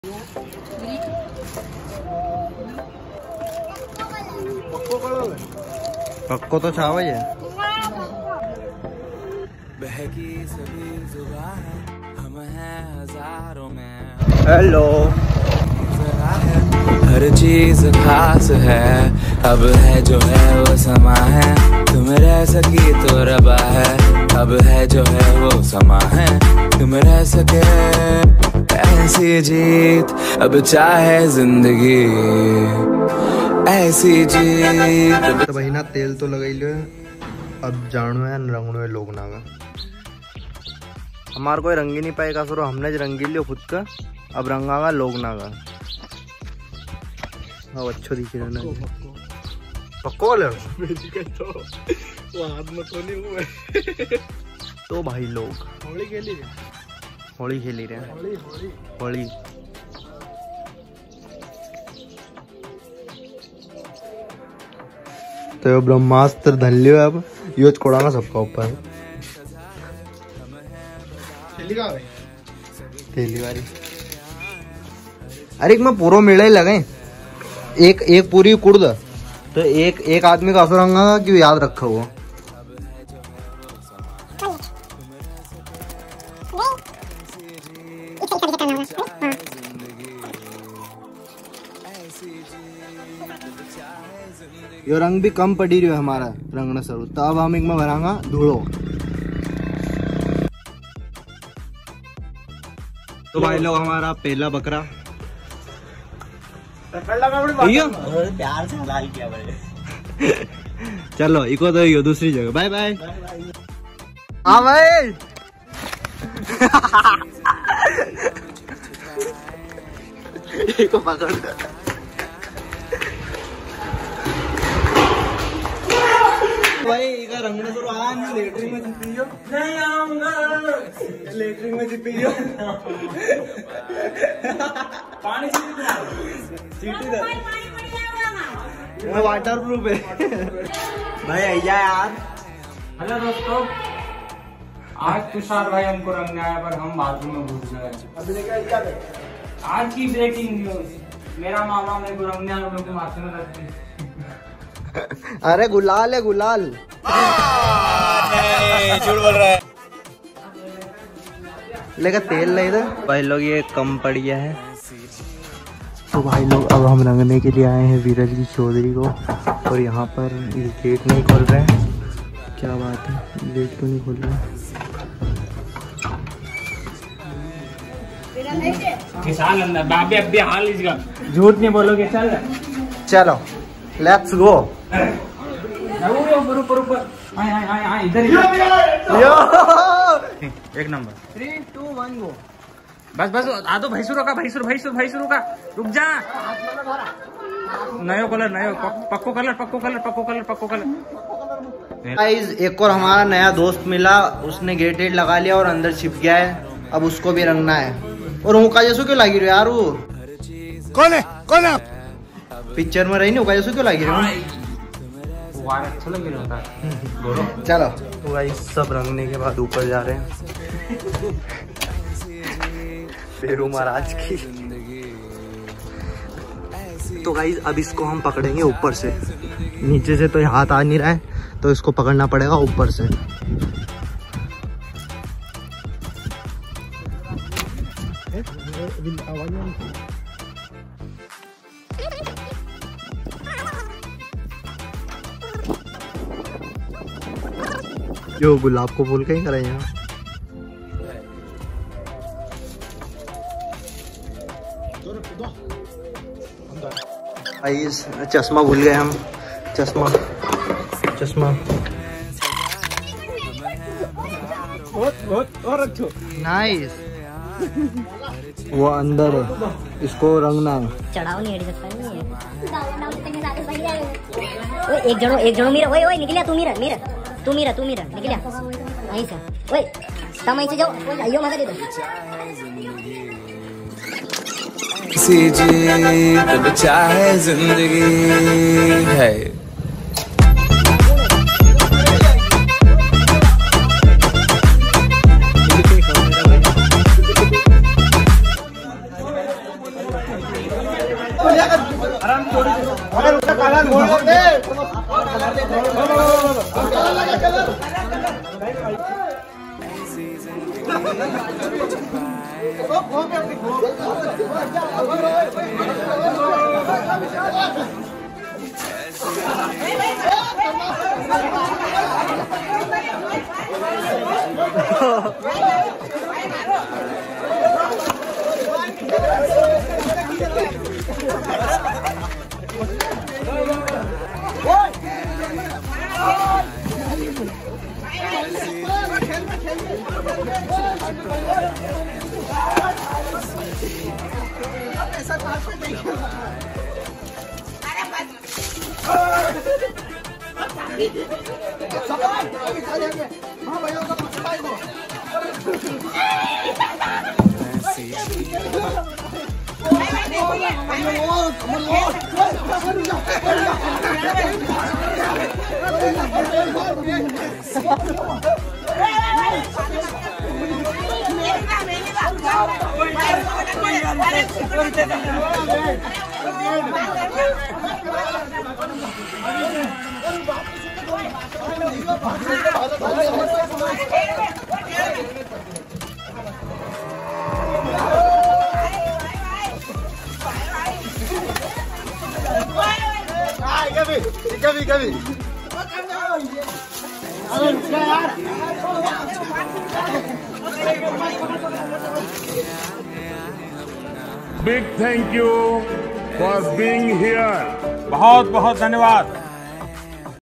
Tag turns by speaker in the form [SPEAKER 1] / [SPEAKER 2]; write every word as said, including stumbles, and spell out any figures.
[SPEAKER 1] पक्को तो चावल है।
[SPEAKER 2] बहकी सभी जुबान हम हैं हजारों में।
[SPEAKER 1] हेलो।
[SPEAKER 2] हर चीज खास है, अब है जो है वो समा है। तुम रह सकी तो रबा है, अब है जो है वो समा है। तुम रह सके ऐसी जीत, अब चाहे जिंदगी ऐसी जीत।
[SPEAKER 1] तो भाई ना तेल तो लगाई लो, अब जानो है रंगनो है लोग नागा। हमारे कोई रंगी नहीं पाएगा सरो, हमने रंगी लियो खुद का, अब रंगागा लोग नागा। हाँ अच्छा दिख रहा ना पक्को वाले तो वो हाथ में तो नहीं हुए। तो भाई लोग होली खेली रहे होली खेली रहे होली होली तो ब्रह्मास्त्र धन लियो। अब यूज कोड़ाना सबका ऊपर तेली वाली। अरे मैं पूरा मेला ही लगाए, एक एक पूरी कुर्द तो एक एक आदमी का असर रंगा क्यों याद रखा वो। यो रंग भी कम पड़ी रही है हमारा रंगना सरू, तो अब हम एक में भरांगा धूड़ो। तो भाई लोग हमारा पहला बकरा प्यार से हलाल किया भाई। चलो इको तो यो दूसरी जगह बाय बाय। हाँ भाई इको पकड़ भाई इका रंगने तो आया नहीं, लेटरिंग में छिपियो नहीं आऊंगा, लेटरिंग में छिपियो पानी चीटी दे वाटर प्रूफ है भाई। आइया यार।
[SPEAKER 3] हेलो दोस्तों, आज तुषार भाई हमको रंगने आया पर हम बाथरूम में घुस गए। आज की ब्रेकिंग न्यूज, मेरा मामा मेरे को रंगने आया, मेरे को बाथरूम में रखते।
[SPEAKER 1] अरे गुलाल है गुलाल।
[SPEAKER 2] झूठ बोल रहा है।
[SPEAKER 1] लेकिन तेल नहीं इधर भाई लोग, ये कम पड़ गया है। तो भाई लोग अब हम रंगने के लिए आए हैं विरल जी चौधरी को, और यहाँ पर ये गेट नहीं खोल रहे हैं। क्या बात है, गेट तो नहीं खोल रहे हैं।
[SPEAKER 3] किसान अंदर बाबे अब भी हाल इसका झूठ नहीं बोलोगे। चल
[SPEAKER 1] चलो लेट्स गो।
[SPEAKER 3] ऊपर ऊपर ऊपर इधर
[SPEAKER 1] एक number three two one go.
[SPEAKER 3] बस बस आ दो भैंसुर का भैंसुर भैंसुर भैंसुर का रुक जा। नयो कलर नयो पक्को कलर पक्को कलर पक्को कलर पक्को कलर।
[SPEAKER 1] गाइस एक और हमारा नया दोस्त मिला, उसने गेट वेट लगा लिया और अंदर छिप गया है। अब उसको भी रंगना है। और हुका जैसो क्यों लगी रही यार, वो कौन है कौन है पिक्चर में रही नहीं, हुका जैसो क्यों लगी रही।
[SPEAKER 3] अच्छा लग रहा है।
[SPEAKER 1] चलो तो गाइस सब रंगने के बाद ऊपर जा रहे हैं फेरू महाराज की। तो गाइस अब इसको हम पकड़ेंगे ऊपर से, नीचे से तो ये हाथ आ नहीं रहा है, तो इसको पकड़ना पड़ेगा ऊपर से। जो गुलाब को फूल कहीं करें यहाँ। गाइस चश्मा भूल गए हम, चश्मा चश्मा नाइस। वो अंदर है, इसको रंगना है।
[SPEAKER 4] चढ़ाओ नहीं हट सकता नहीं है। ओए एक जनो एक जनो मेरा ओए ओए निकलिया तू मेरा मेरा तू मेरा तू मेरा निकलिया वहीं से। ओए तुम वहीं से जाओ, आइयो मजा दे दो।
[SPEAKER 2] सी जीत चाहे जिंदगी है।
[SPEAKER 1] अरे उसका कलर बोल दे। कभी कभी
[SPEAKER 5] big thank you for being here.
[SPEAKER 3] बहुत बहुत धन्यवाद।